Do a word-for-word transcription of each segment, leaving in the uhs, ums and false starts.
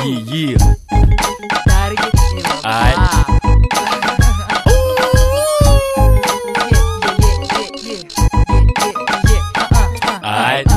yeah. Aight. Aight.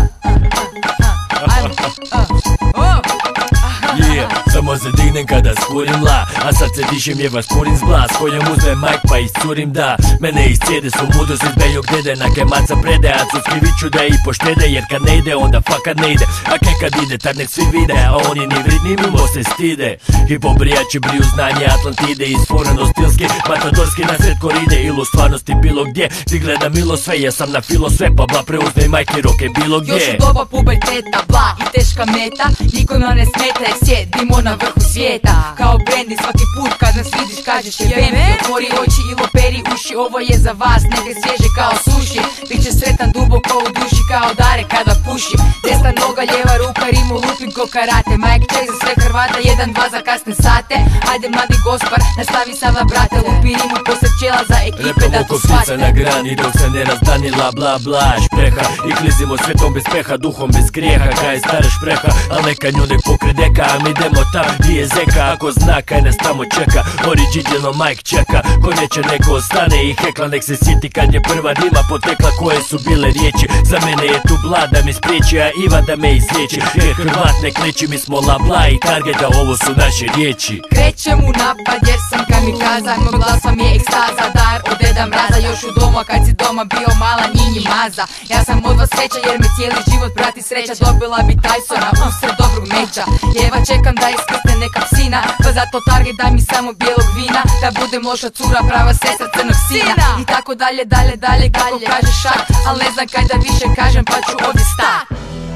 Yeah, samo se dignem kada skurim la, a sad se dišem je vas kurim zbla, s kojom uzmem majk pa iscurim da mene iscijede su mudo se zbejog dede, na kemaca prede, a cudski viću da i poštede, jer kad ne ide onda fakat ne ide, a ke kad ide tad nek svi vide, a oni ni vridni mimo se stide. Hipobrijači briju znanje Atlantide, isforeno stilski, matadorski na sred koride, ili u stvarnosti bilo gdje, ti gleda milo sve, ja sam na filo sve, pa bla preuzme majke roke bilo gdje. Još u doba puberteta, bla i teška meta, nikome ne smeta jer sjedimo na vrhu svijeta. Kao brendi svaki put kad nas vidiš kažeš je bembi, otvori oči i loperi uši, ovo je za vas, neke svježe kao suši. Biće sretan duboko u duši kao Dare kada puši. Desna noga, lijeva ruka, rimu lupim ko karate. Mike check za sve Hrvata, jedan, dva za kasne sate. Ajde mladi gospar, nastavi sada brate, lupi rimu posred čela za ekipe da to shvate. Repom na grani dok se ne razdanila bla bla špreha, i klizimo svetom bez peha, duhom bez grijeha, kaj je stara špreha, al neka nju nek pokre deka, a mi idemo tam gdje je zeka, ako zna kaj nas tamo čeka, originalno Mike čeka, ko neće neko ostane i hekla, nek se sjeti kad je prva rima potekla, koje su bile riječi, za mene je tu bla da me spriječi, a Iva da me izliječi, jer Hrvat ne kliči, mi smo la bla i targeta, ovo su naše riječi. Krećem u napad jer sam kamikaza, moj glas vam je ekstaza, dar od deda mraza, još u doma kad si doma bio mala njinji maza. Ja sam od vas veća jer me cijeli život prati sreća, dobila bi Tysona usred dobrog meča. Jeva čekam da iskrsne neka psina, pa zato target daj mi samo bijelog vina, da budem loša cura, prava sestra crnog sina. I tako dalje, dalje, dalje, kako kaže šak, al ne znam kaj da više kažem pa ću ovdje stat.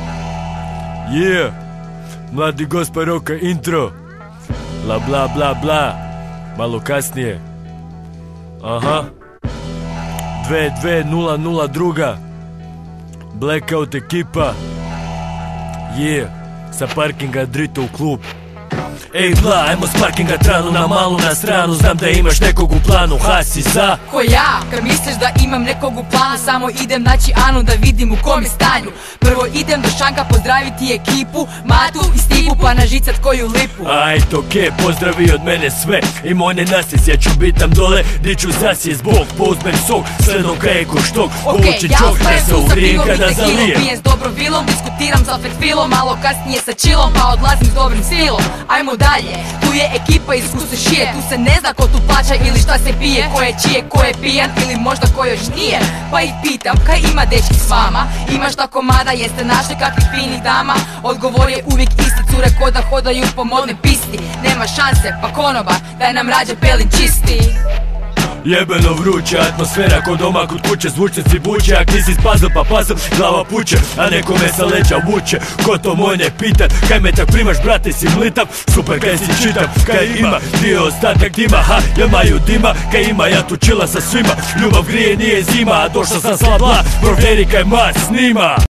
Yeah, mladi gospa roka intro, la bla bla bla, malo kasnije. Aha, dve dve nula nula druga, Blackout ekipa, yeah, sa parkinga drito u klub. Ej bla, ajmo s parkinga tranu na malu na stranu, znam da imaš nekog u planu, hasi za ko ja, kad misliš da imam nekog u planu, samo idem naći Anu da vidim u kom je stanju. Prvo idem do šanka pozdraviti ekipu, Matu i Stipu, pa nažicat koju lipu. Ajt okej, pozdravi od mene sve i moj ne nasis, ja ću bit tam dole di ću zasije zbog, pouzmem sok, sledom kaj je ko štok, povuči čok da se uvrijem kada zalijem. Pijem s dobrom vilom, diskutiram za fetfilom, malo kasnije sa chillom, pa odlazim s dobrim stilom. Ajmo dalje, tu je ekipa iz kuse šije, tu se ne zna ko tu plaća ili šta se pije, ko je čije, ko je pijan ili možda ko još nije. Pa ih pitam, kaj ima dečki s vama, ima šta komada, jeste našli kakvih finih dama? Odgovor je uvijek isti, cure ko da hodaju po modnoj pisti. Nema šanse, pa konobar, daj nam rađe pelin čisti. Jebeno vruća atmosfera ko doma kod kuće, zvučnici buče, ak nisi spazl pa pazl, glava puče, a neko me sa leđa vuče. Ko to moj ne pitat, kaj me tak primaš brate si mlitav, super kaj si čitam, kaj ima, dio ostatak dima, ha, ja maju dima, kaj ima, ja tu čila sa svima, ljubav grije nije zima, a došao sam sa bla, provjeri kaj mas snima.